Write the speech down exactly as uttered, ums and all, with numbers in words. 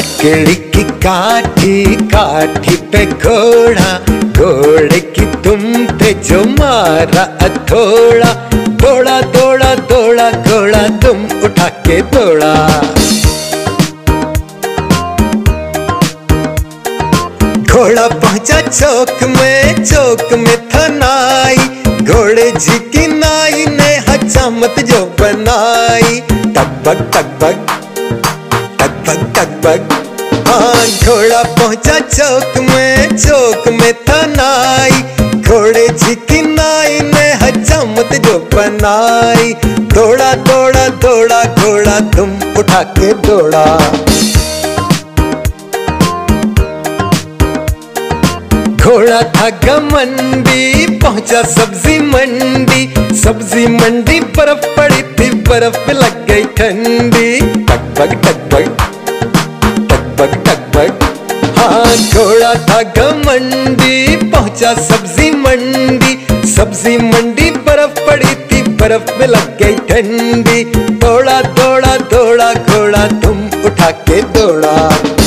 लकड़ी की काठी, काठी पे घोड़ा, घोड़े की तुम पे जो मारा हथौड़ा, दौड़ा दौड़ा दौड़ा घोड़ा तुम उठा के दौड़ा। घोड़ा पहुंचा चौक में, चौक में था नाई, घोड़े जी की नाई ने हजामत जो बनाई। टकबक टकबक टकबक टकबक, हाँ घोड़ा पहुंचा चौक में, चौक में था नाई, घोड़े जी की नाई ने हजामत जो बनाई। दौड़ा दौड़ा दौड़ा घोड़ा तुम उठा के दौड़ा। घोड़ा था घमंडी, पहुंचा सब्जी मंडी, सब्जी मंडी बर्फ पड़ी थी, बर्फ पे लग गई ठंडी। टकबक टकबक टकबक टकबक, हाँ घोड़ा था घमंडी, पहुंचा सब्जी मंडी, सब्जी मंडी बर्फ पड़ी थी, बर्फ में लग गई ठंडी। दौड़ा दौड़ा दौड़ा घोड़ा तुम उठा के दौड़ा।